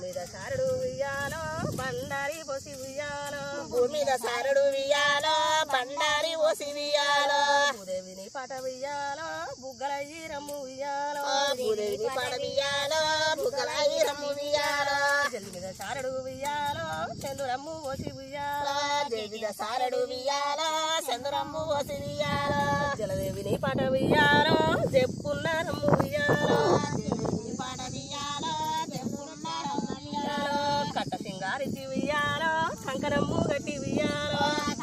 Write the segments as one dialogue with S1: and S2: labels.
S1: మీద సారుడు ఉయ్యాలో బండారి పోసి ఉయ్యాలో
S2: భూమి మీద సారుడు వియాలో బండారి ఓసి వియాలో
S1: భూదేవిని పాట ఉయ్యాలో బుగ్గల ఈరమ్ము ఉయ్యాలో
S2: భూదేవిని పాట వియాలో బుగ్గల ఈరమ్ము వియాలో
S1: జల్లి మీద సారుడు ఉయ్యాలో చంద్రమ్ము పోసి ఉయ్యాలో
S2: జల్లి మీద సారుడు వియాలో చంద్రమ్ము ఓసి వియాలో
S1: జలదేవిని పాట ఉయ్యాలో చెప్పున్నారమ్ము ఉయ్యాలో
S2: పాట వియాలో
S1: కట్ట సింగారించి ఉయ్యాలో కంకణమ్ము గట్టి ఉయ్యాలో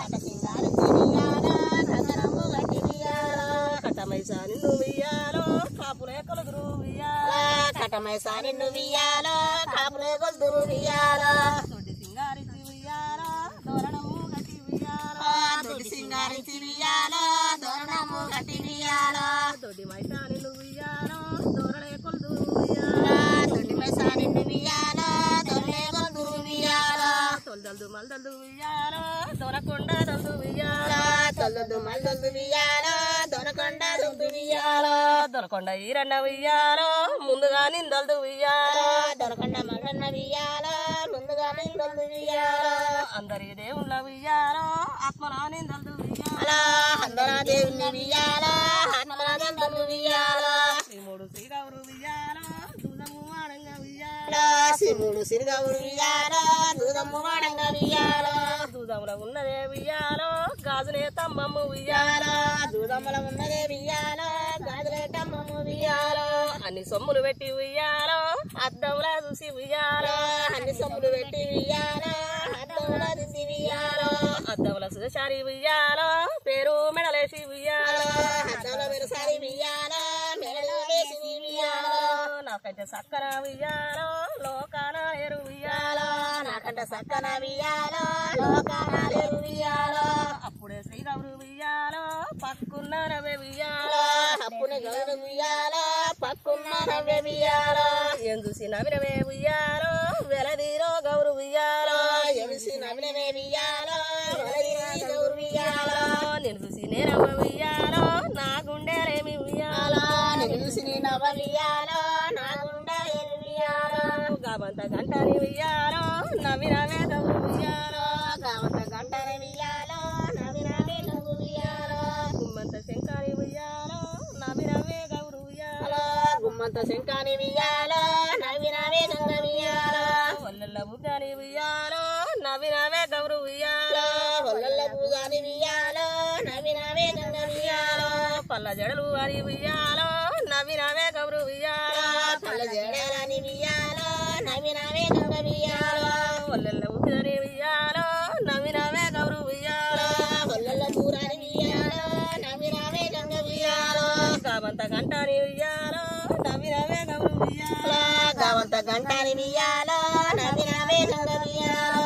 S1: కట్టమైసా నిన్ను ఉయ్యాలో కాపులే కొలుదురు ఉయ్యాలో
S2: కటమైసా నిన్ను వియాలో కాపులే గొల్దురు వియాలో
S1: తొట్టి సింగారించి ఉయ్యాలో దోరణమ్ము గట్టి ఉయ్యాలో
S2: దొడ్డి సింగారించి వియాలో దోరణము గట్టి వియాలో
S1: తొట్టి మైసా నిన్ను ఉయ్యాలో దోరణే కొలుదురు ఉయ్యాలో
S2: దొడ్డి మైసా నిన్ను వియాలో దొరలే గొల్దురు వియాలో
S1: తొలదల్దు మల్దల్దు ఉయ్యాలో దొరకొండ దల్దు ఉయ్యాలో
S2: తొల్లదు మల్లొద్దు వియాలో దొరకొండ దొద్దు వియాలో
S1: దొరకొండ ఈరన్న ఉయ్యాలో ముందుగా నిందల్దు ఉయ్యాలో
S2: దొరకొండ మల్లన్న వియాలో ముందుగా నిందొద్దు వియాలో
S1: అందరి దేవుళ్ళ ఉయ్యాలో ఆత్మలా నిందల్దు ఉయ్యాలో
S2: అలా అందరా దేవుని వియాలో ఆత్మరాజందరు వియాలో
S1: శ్రీముడు శ్రీగౌరు ఉయ్యాలో దూదము ఆడంగా ఉయ్యాలో
S2: శివుడు సిరిగౌరు వియాలో దూదమ్ము వాడంగా వియాలో
S1: దూదముల ఉన్నదే ఉయ్యాలో గాజునే తమ్మమ్ము ఉయ్యాలో
S2: దూదమ్మల ఉన్నదే వియాలో గాజులేటమ్మము వియాలో
S1: అన్ని సొమ్ములు పెట్టి ఉయ్యాలో అద్దంలా చూసి ఉయ్యాలో
S2: అన్ని సొమ్ములు పెట్టి వియాలో అద్దముల దిసి వియాలో
S1: అద్దంల సుశారి ఉయ్యాలో పేరు మెడలేసి ఉయ్యాలో
S2: అద్దంల మెరుసారి వియాలో మెడలో వేసి వియాలో
S1: నాకంటే సక్కన ఉయ్యాలో లోకాన ఎరు ఉయ్యాలో
S2: నాకంట సక్కన వియాలో లోకాలేరు వియాలో
S1: అప్పుడే శ్రీగౌరు ఉయ్యాలో పక్కున్న రవే ఉయ్యాలో
S2: అప్పుడే గౌరు వియాలో పక్కున్న నవ్వే వియాలో
S1: ఏం చూసి నవినవే ఉయ్యాలో వెలదీరో గౌరు ఉయ్యాలో
S2: ఎమిసి నవ్వినవే వియాలో గౌరు వియాలో
S1: నేను చూసి నేనవ్వ ఉయ్యాలో నా గుండెలేమి ఉయ్యాలో
S2: నేను చూసి నీ నవ్వ వియాలో నా గుండె వియాలో
S1: గాబంత గంటని ఉయ్యాలో నవినవే గౌరు ఉయ్యాలో
S2: కావంత గంటనే వియాలో నవ్వినవే నవ్వు వియాలో
S1: గుమ్మంత శంకాని ఉయ్యాలో నవినవే గౌరు ఉయ్యాలో
S2: గుమ్మంత శంకాని వియాలో నవ్వినవే గంగ వియాలో
S1: వల్లెల్ల బుగ్గని ఉయ్యాలో నవినవే గౌరు ఉయ్యాలో
S2: ఒళ్ళ పూజాని వియాలో నవ్వినవే గంగ వియాలో
S1: పల్ల జడలు అని ఉయ్యాలో నవినవే గౌరు ఉయ్యాలో
S2: పళ్ళ జడాలని వియాలో నవ్వినవే గంగ వియాలో
S1: వల్లెల్ల బుగ్గని ఉయ్యాలో నవినవే గౌరు ఉయ్యాలో
S2: ఒళ్ళ పూరాని వియాలో నవ్వినవే గంగ వియాలో
S1: గాబంత గంటని ఉయ్యాలో నవినవే గౌరు ఉయ్యాలో
S2: గావంత గంటాని వియాలో నవ్వినవే గంగ వియాలో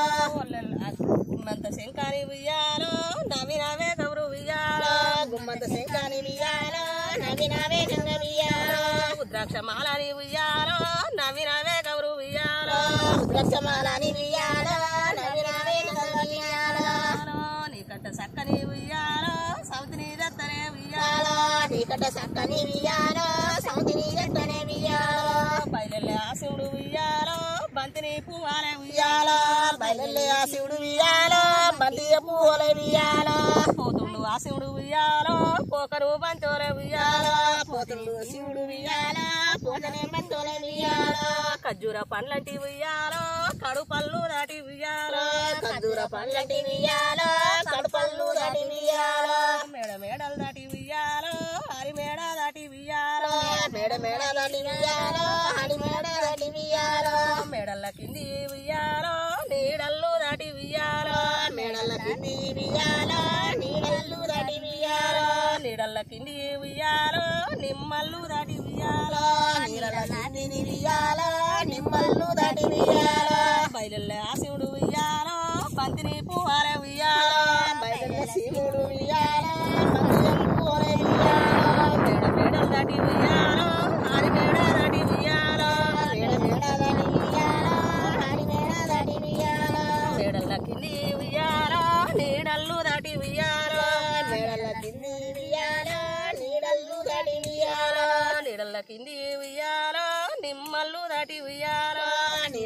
S1: గుమ్మంత శంకాని ఉయ్యాలో నవినవే గౌరు ఉయ్యాలో
S2: గుమ్మంత శంకాని వియాలో నవ్వినవే గంగ వియాలో
S1: రుద్రాక్ష మాలని ఉయ్యాలో నవినవే గౌరు ఉయ్యాలో
S2: రుద్రక్షమాలని వియాలో నవ్వినవే గంగ వియాలో
S1: నీకంట సక్కని ఉయ్యాలో సౌతిని దత్తనే ఉయ్యాలో
S2: నీకట సక్కని వియాలో సౌతిని గట్టనే వియాలో
S1: బయలెల్లే ఆశివుడు ఉయ్యాలో బంతిని పువ్వాలే
S2: వియాలో బయలెల్లే ఆ శివుడు వియాలో బంతియ పూల వియాలో
S1: పోతుండు ఆశివుడు ఉయ్యాలో పోకరు బంతోలే ఉయ్యాలో
S2: పోతుడు శివుడు వియాలో పోతనే బంతుల వియాలో
S1: ఖర్జూర పండ్లంటి ఉయ్యాలో కడు పళ్ళు దాటి ఉయ్యాలో
S2: ఖర్జూర పండ్లటి వియాలో కడుపళ్ళు దాటి వియాలో
S1: మేడ మేడలు దాటి ఉయ్యాలో హరి మేడ దాటి ఉయ్యాలో
S2: మేడ మేడ దాటి వియాలో హడి మేడ దాటి వియాలో
S1: మేడల్ల కింది ఉయ్యాలో నీడల్లు దాటి ఉయ్యాలో
S2: మేడల కింది వియాలో నీడల్లు దాటి వియాలో
S1: నీడల్ల కింది ఉయ్యాలో నిమ్మల్లు దాటి ఉయ్యాలో
S2: నీడల కింది వియాలో నిమ్మల్లు దాటి వియాలో
S1: బయలెల్లే ఆశివుడు ఉయ్యాలో బంతిని పువ్వాలే ఉయ్యాలో
S2: బయట శివుడు వియాలో బంతియం పూల వియాలో
S1: మేడ మేడలు దాటి ఉయ్యాలో హరి మేడ దాటి ఉయ్యాలో
S2: మేడ మేడ దాటి వియాలో హడి మేడ దాటి వియాలో
S1: మేడల్ల కింది ఉయ్యాలో నీడల్లు దాటి ఉయ్యాలో
S2: మేడల కింది వియాలో నీడల్లు దాటి వియాలో
S1: నీడల్ల కింది ఉయ్యాలో నిమ్మల్లు దాటి ఉయ్యాలో
S2: నీడల కింది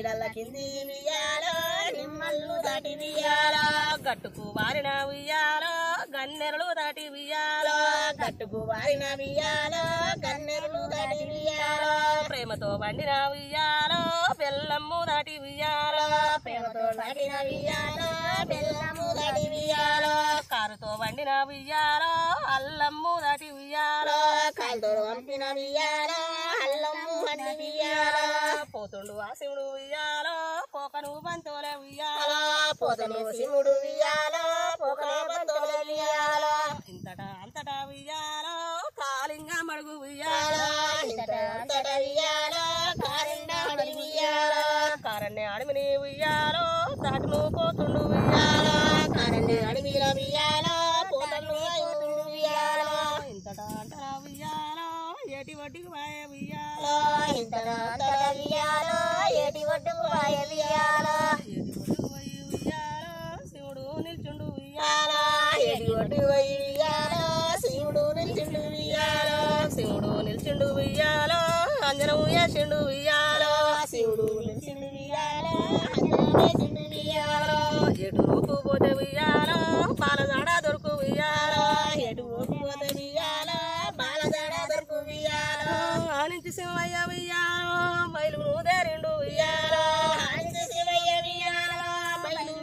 S2: వారింది వియాలో నిమ్మల్లు దాటి వియాలో
S1: గట్టుకు వారిన ఉయ్యాలో గన్నెరలు దాటి ఉయ్యాలో
S2: గట్టుకు వారిన వియాలో గన్నెరులు దాటి వియాలో
S1: ప్రేమతో వండిన ఉయ్యాలో బెల్లమ్ము దాటి ఉయ్యాలో
S2: ప్రేమతో దాటిన వియాలో బెల్లము దాటి వియాలో
S1: కారుతో వండిన ఉయ్యాలో అల్లమ్ము దాటి ఉయ్యాలో
S2: కాలుతో పంపిన వియాలో అల్లము అన్ని వియాలో
S1: పోతుండు ఆ శివుడు ఉయ్యాలో పోకను బంతోలే ఉయ్యాలో
S2: పోతను శివుడు వియాలో పోకనే బంతోలే వియాలో
S1: ఇంతటా అంతటా ఉయ్యాలో కాలింగా మడుగు ఉయ్యాలో
S2: ఇంతట వియాలో కారిండా వియాలో
S1: కారన్నే అడిమిని ఉయ్యాలో దాటును పోతుండు ఉయ్యాలో
S2: కారండి అడవిల వియాలో పోతను వియాలో
S1: ఇంతటా అంతటా ఉయ్యాలో ఏటి వడ్డీకి వాయ ఉయ్యాలో
S2: ఇంతట వియాలో ఏటి ఒడ్డుకు వాయ వియాలో
S1: ఏటి వడ్డీకి పోయి ఉయ్యాలో శివుడు నిల్చుండు ఉయ్యాలో
S2: ఏటి ఒడ్డు పోయి వియాలో శివుడు నిలిచిండు వియాలో
S1: శివుడు నిల్చుండు ఉయ్యాలో అంజనం వేసిండు ఉయ్యాలో
S2: శివుడు నిలిచిండు వియాలో అందరూ వియాలో
S1: ఎటు రూపు పోతే ఉయ్యాలో బాలజాడ దొరుకు ఉయ్యాలో
S2: ఎటు పోతే వియాలో బాలజాడ దొరుకు వియాలో
S1: ఆనించి శివయ్య ఉయ్యాలో బయలును దేరిండు ఉయ్యాలో
S2: ఆంజ శివయ్య వియాలో బయలు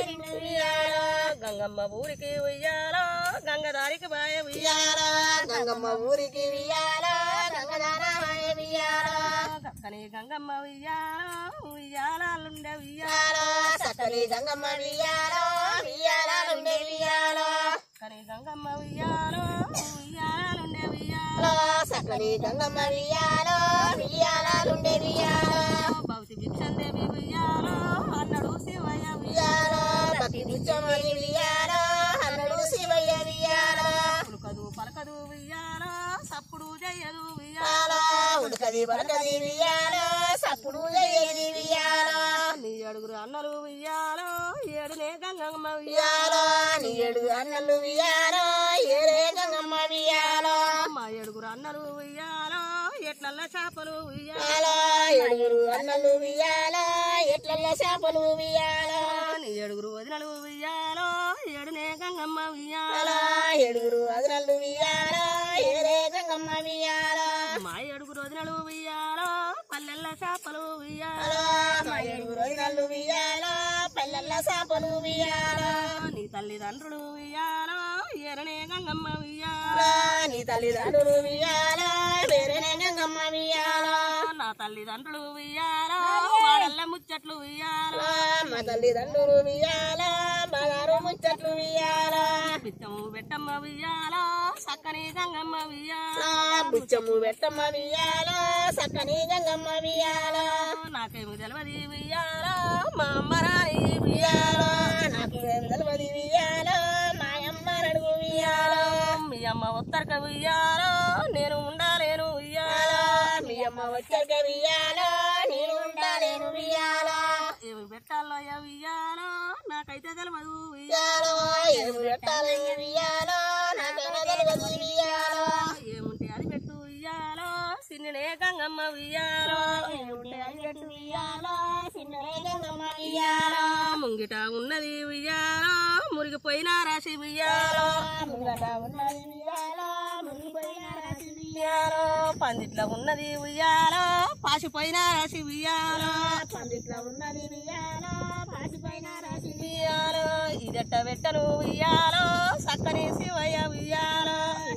S2: వియాలో
S1: గంగమ్మ ఊరికి ఉయ్యాలో గంగదారికి బాయ ఉయ్యాలో
S2: గంగమ్మ ఊరికి వియాలో గంగదార వియాలో
S1: కని గంగమ్మ ఉయ్యాలో ఉయ్యాలుండే ఉయ్యాలో
S2: సకలి గంగమ్మ వియాలో వియాలుండే వియాలో
S1: కని గంగమ్మ ఉయ్యాలో ఉయ్యాలుండే ఉయ్యాలో
S2: సకలి గంగమ్మ వియాలో వియాలుండే వియాలో
S1: భౌతి భిక్షందేవి ఉయ్యాలో అన్నడు శివయ్య
S2: వియాలో భక్తి నిత్యమని వియాలో అన్నడు శివయ్య వియాలో
S1: ఉడకదు పలకదు ఉయ్యాలో సప్పుడు చెయ్యదు ఉయ్యాలో
S2: ఉడకది పడకది వియాలో సప్పుడు ఏది వియాలో
S1: నీ అడుగురు అన్నలు ఉయ్యాలో ఏడునే గంగమ్మ
S2: వియాలో నీ ఏడు అన్నలు వియాలో ఏరే గంగమ్మ వియాలో
S1: మా ఏడుగురు అన్నలు ఉయ్యాలో ఎట్లల్ల చేపలు ఉయ్యాలో
S2: వియాలో ఏడుగురు అన్నలు వియాలో ఎట్లల్ల చేపలు వియాలో
S1: నీ ఏడుగురు వదినలు ఉయ్యాలో ఏడునే గంగమ్మ ఉయ్యాలో
S2: ఏడుగురు అదనలు వియాలో ఏరే గంగమ్మ వియాలో
S1: మా ఏడుగురు వదినలు ఉయ్యాలో పల్లెల్ల చేపలు ఉయ్యాలో
S2: మా ఏడుగురు అదనలు వియాలో పల్లెల్ల చేపలు వియాలో
S1: నీ తల్లిదండ్రులు ఉయ్యాలో ఎరనే గంగమ్మ ఉయ్యాలో
S2: నీ తల్లిదండ్రులు వియాలో వేరేనే గంగమ్మ వియాలో
S1: నా తల్లిదండ్రులు ఉయ్యాలో వాడల్ల ముచ్చట్లు ఉయ్యాలో
S2: మా తల్లిదండ్రులు వియాలో బంగారు ముచ్చట్లు వియాలో
S1: బిచ్చము పెట్టమ్మ ఉయ్యాలో సక్కని గంగమ్మ ఉయ్యాలో
S2: బుచ్చము పెట్టమ్మ వియాలో సక్కని గంగమ్మ వియాలో
S1: నాకేమి తెలియదు ఉయ్యాలో మా అమ్మరాని
S2: వియాలో నాకు తెలియదు వియాలో మాయమ్మ నడుగు వియాలో
S1: మీ అమ్మ ఉత్తరక ఉయ్యాలో నేను ఉండాలేను ఉయ్యాలో
S2: మీ అమ్మ వచ్చాక వియాలో నేను ఉండాలేను వియాలో
S1: ఏమి పెట్టాలో ఉయ్యాలో నాకైతే తెలియదు
S2: వియాలో ఏమి పెట్టాలని వియాలో నాకైనా తెలియదు వియాలో
S1: ఏముంటే అది పెట్టు ఉయ్యాలో సిన్ననే గంగమ్మ ఉయ్యాలో
S2: ఏముంటే అది పెట్టు వియాలో చిన్ననే గంగమ్మ వియాలో
S1: ముంగిట ఉన్నది ఉయ్యాలో మురిగిపోయిన రాశి ఉయ్యాలో
S2: ముంగట ఉన్నది వియాలో మునిగిపోయిన రాసి
S1: ఉయ్యాలో పందిట్లో ఉన్నది ఉయ్యాలో పాసిపోయిన రాశి ఉయ్యాలో
S2: పందిట్లో ఉన్నది వియాలో పాసిపోయిన రాసి
S1: ఉయ్యాలో ఇదట్ట పెట్టను ఉయ్యాలో సక్కని శివయ్య ఉయ్యాలో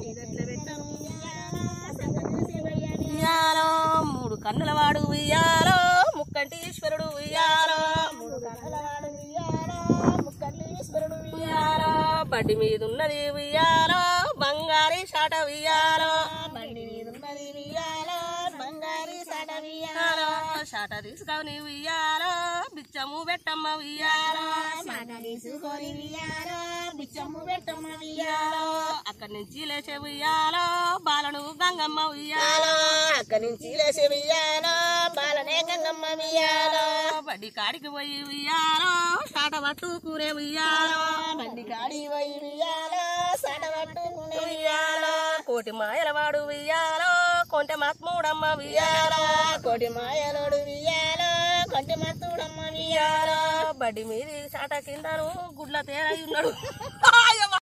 S1: ఉయ్యాలో మూడు కన్నుల వాడు ఉయ్యాలో ముక్కంటి ఈశ్వరుడు ఉయ్యాలో ఉయ్యాలో బడ్డి మీద ఉన్నది ఉయ్యాలో బంగారి షాట ఉయ్యాలో ఉయ్యాలో షాట తీసుకొని ఉయ్యాలో బిచ్చము పెట్టమ్మ ఉయ్యాలో ఉయ్యాలో అక్కడి నుంచి లేచే ఉయ్యాలో బాలను గంగమ్మ ఉయ్యాలో
S2: అక్కడి నుంచి లేచి వియాలో బాలనే గంగమ్మ వియాలో
S1: బడ్డి కాడికి పోయి ఉయ్యాలో షాట పట్టుకునే ఉయ్యాలో
S2: బండి కాడి పోయి వియాలో సట పట్టుకునే
S1: ఉయ్యాలో కోటి మాయల వాడు ఉయ్యాలో కొంటె మత్మూడమ్మ ఉయ్యాలో
S2: కోటి మాయలోడు వియాలో కొంటి మత్తుడమ్మ
S1: బడి మీది చాట కిందను గుడ్ల తేరై ఉన్నాడు